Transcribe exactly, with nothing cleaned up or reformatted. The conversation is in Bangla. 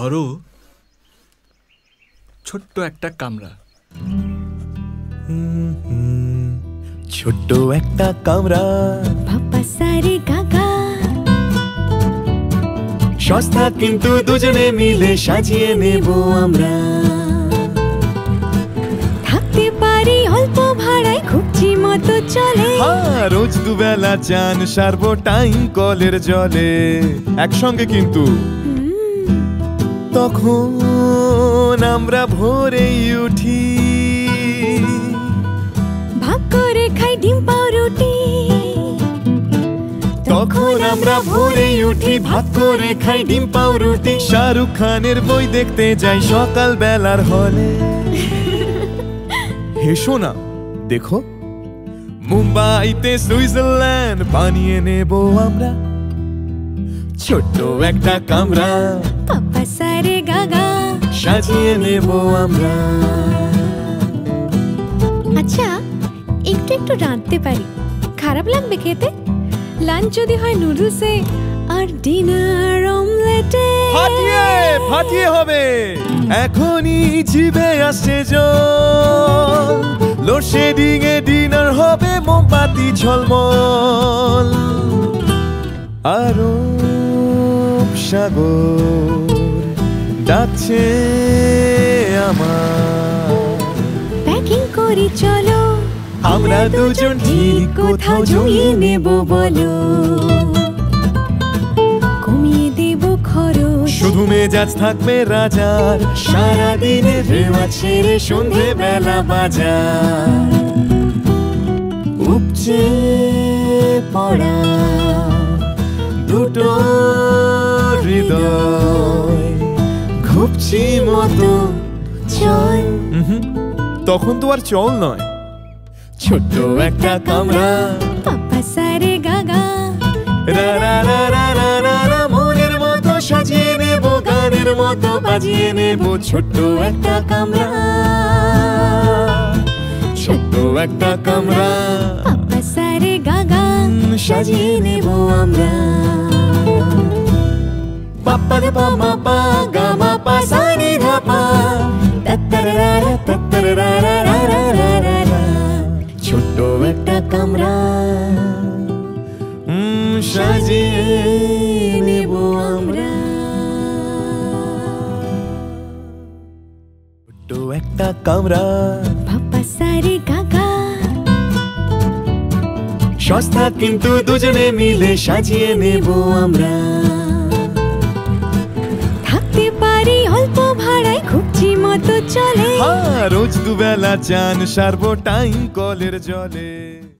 ধরো ছোট্ট একটা কামরা। ছোট্ট একটা কামরা, পাপা সারে গাগা, সস্তা কিন্তু দুজনে মিলে সাজিয়ে নেব আমরা। থাকতে পারি অল্প ভাড়ায়, খুবজি মতো চলে। হ্যাঁ, রোজ দুবেলা চান সারবো টাইম কলের জলে, একসঙ্গে কিন্তু। তখন আমরা ভোরেই উঠি, ভাগ করে খাই ডিম পাউরুটি। তখন আমরা ভোরেই উঠি, ভাগ করে খাই ডিম পাউরুটি। শাহরুখ খানের বই দেখতে যাই সকাল বেলার হলে। হেসো না, দেখো মুম্বাইতে সুইজারল্যান্ড বানিয়ে নেব আমরা। ছোট্ট একটা কামরা, পাপা সারে গাগা, সাজিয়ে নেব আমরা। আচ্ছা, একটু একটু রাঁধতে পারি, খারাপ লাগবে খেতে? লাঞ্চ যদি হয় নুডলসে আর ডিনার অমলেটে। ফাটিয়ে ফাটিয়ে হবে, এখনই জিভে আসছে জল। লোডশেডিং এ ডিনার হবে মোমবাতি ঝলমল। আরব সাগর ডাকছে আমার, প্যাকিং করি চলো, আমরা দুজন ঠিক কোথাও জমিয়ে নেব বলো। কমিয়ে দেব খরচ, শুধু মেজাজ থাকবে রাজার, সারাদিনে রেওয়া ছেড়ে সন্ধে বেলা বাজার। উপচে পড়া দুটো হৃদয়, ঘুপছি মতো চল। তখন তো আর চল নয়, ছোট্ট একটা কামরা, পাপা সারে গাগা, রা রা রা রা রা রা রা, মনের মতো সাজিয়ে নেব, গানের মতো বাজিয়ে নেব। ছোট্ট একটা কামরা, ছোট্ট একটা কামরা, পাপা সারে গাগা, সাজিয়ে নেব আমরা। পাপ্পা রে পা মা পা গা মা পা সা নি ধা পা, তাত্তারারা তাত্তারারা রা রা রা রা রা। ছোট্ট একটা কামরা, সাজিয়ে নেব আমরা। ছোট্ট একটা কামরা, পাপা সারে গাগা, সস্তা কিন্তু দুজনে মিলে সাজিয়ে নেব আমরা। থাকতে পারি অল্প ভাড়ায়, খুবজি মতো চলে। হ্যাঁ, রোজ দুবেলা চান সারবো টাইম কলের জলে।